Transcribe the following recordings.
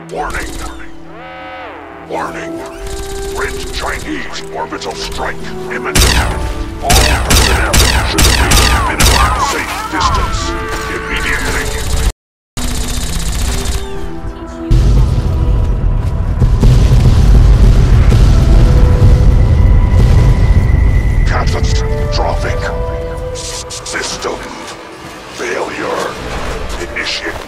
Warning. Warning. Red Chinese orbital strike imminent. All personnel should reach minimum safe distance immediately. Catastrophic. System failure. Initiating.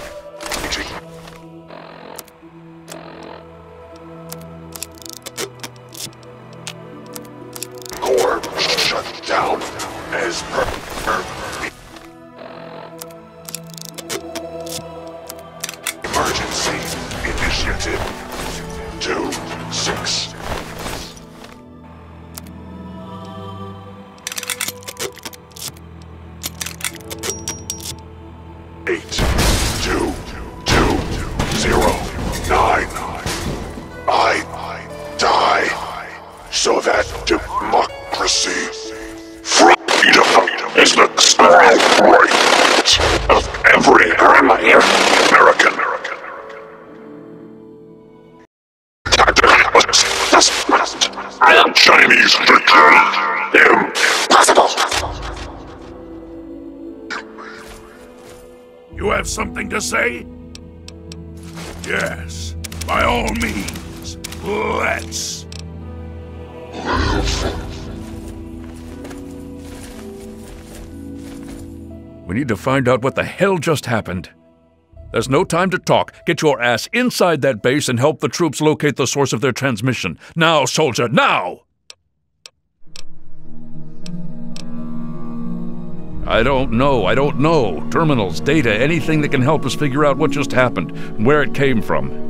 Core shut down as per. Emergency initiative 2-6. So that democracy, freedom is the right of every American. Chinese victory impossible. You have something to say? Yes, by all means, let's. We need to find out what the hell just happened. There's no time to talk. Get your ass inside that base and help the troops locate the source of their transmission. Now, soldier, now! I don't know. Terminals, data, anything that can help us figure out what just happened, and where it came from.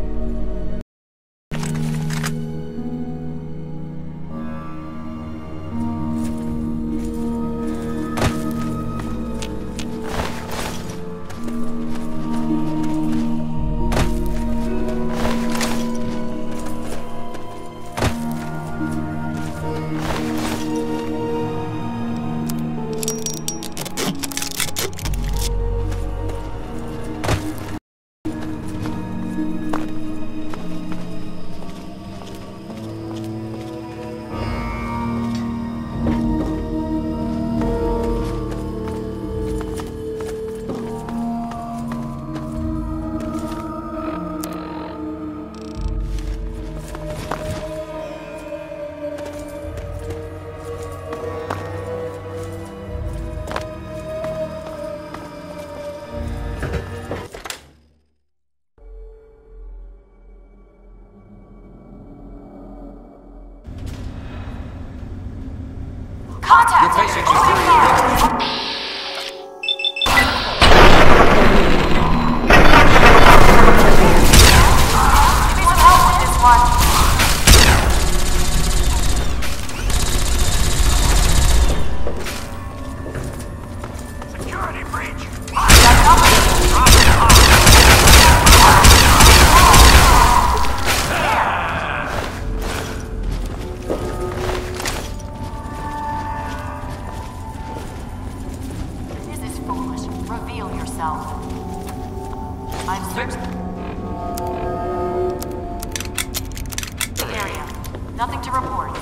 Nothing to report.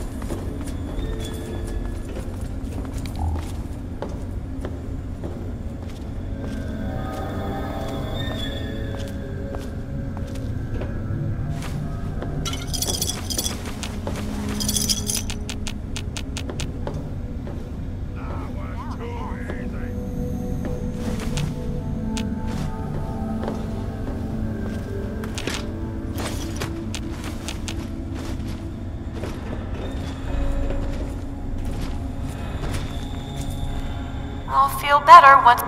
I'll feel better once...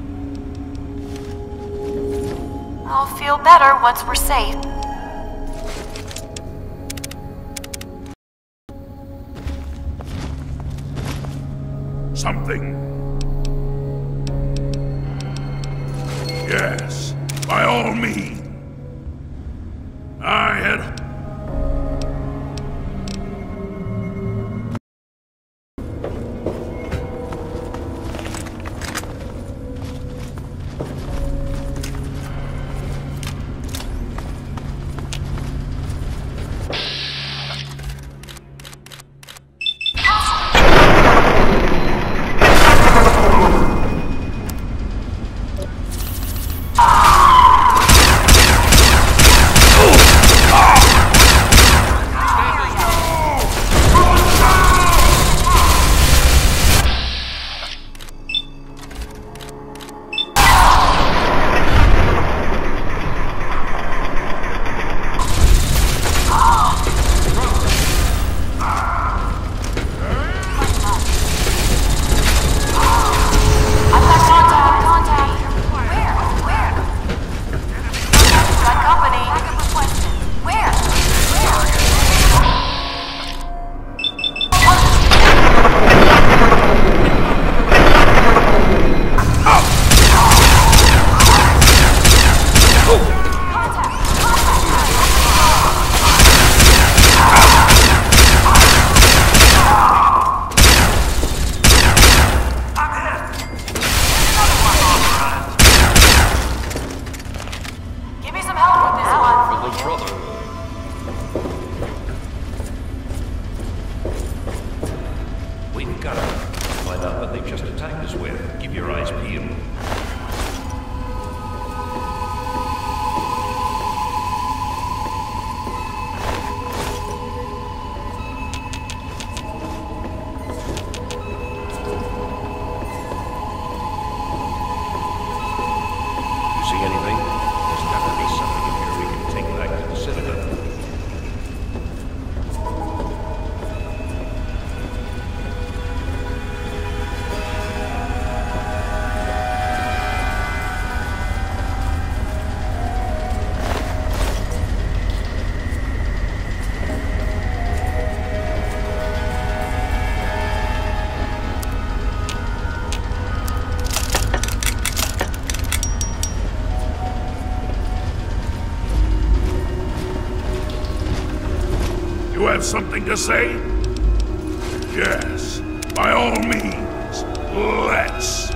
I'll feel better once we're safe. something? Yes, by all means. I had... We've got to find out what they've just attacked us with. Keep your eyes peeled. You see anything? There's got to be something in here we can take back to the Citadel. You have something to say? Yes, by all means, let's.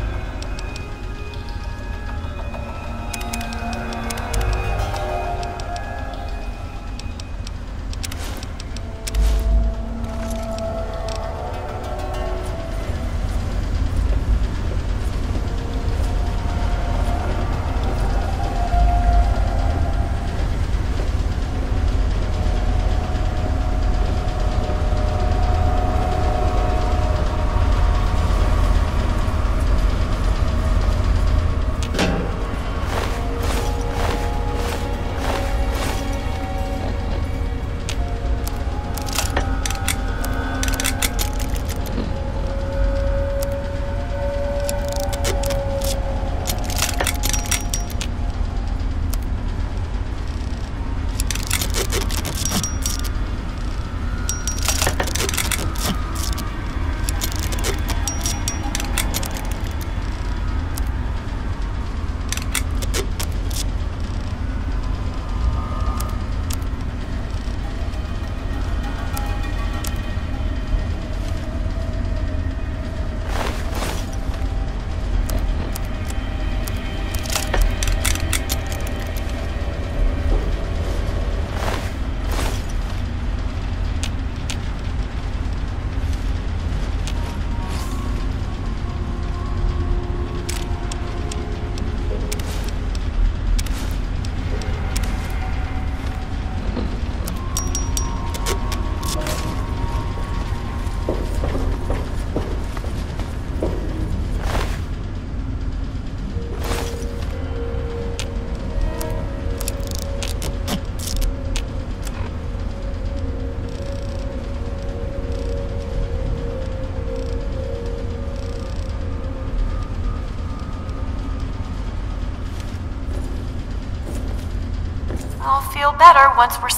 I'll feel better once we're...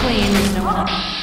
clean, no